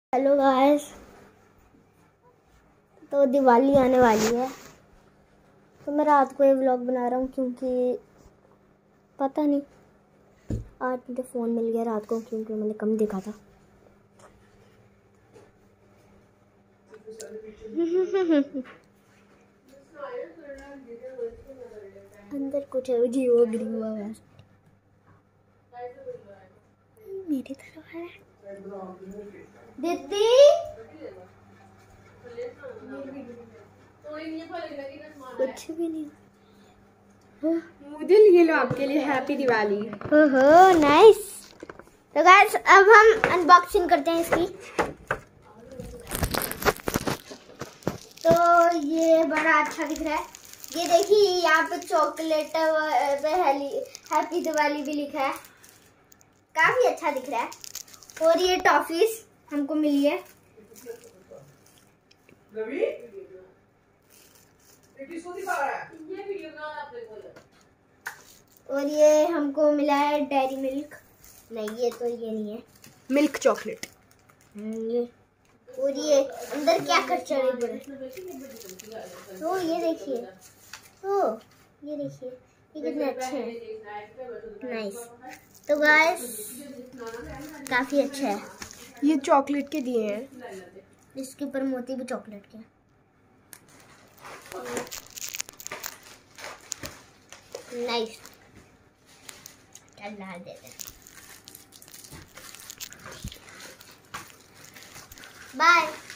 Hello guys, तो दिवाली आने वाली है तो मैं रात को ये व्लॉग बना रहा हूँ क्योंकि पता नहीं आज मुझे फ़ोन मिल गया रात को क्योंकि मैंने कम देखा था। अंदर कुछ अजीब हुआ वैसे मेरी तरफ है दीदी। कुछ भी नहीं। मुझे ये लो आपके लिए हैप्पी दिवाली। ओहो नाइस। तो गाइस अब हम अनबॉक्सिंग करते हैं इसकी। तो ये बड़ा अच्छा दिख रहा है। ये देखिए यहाँ पे चॉकलेट पे हैप्पी दिवाली भी लिखा है, काफी अच्छा दिख रहा है। और ये टॉफीज हमको मिली है। और ये हमको मिला है डेयरी मिल्क। नहीं ये नहीं है, मिल्क चॉकलेट। ये और ये अंदर क्या कर चढ़े हुए। तो ये देखिए, ये कितने अच्छे हैं। नाइस। तो गाइस काफी अच्छा है। ये चॉकलेट के दिए हैं, इसके ऊपर मोती भी चॉकलेट के। नाइस। चल डाल देते हैं। बाय।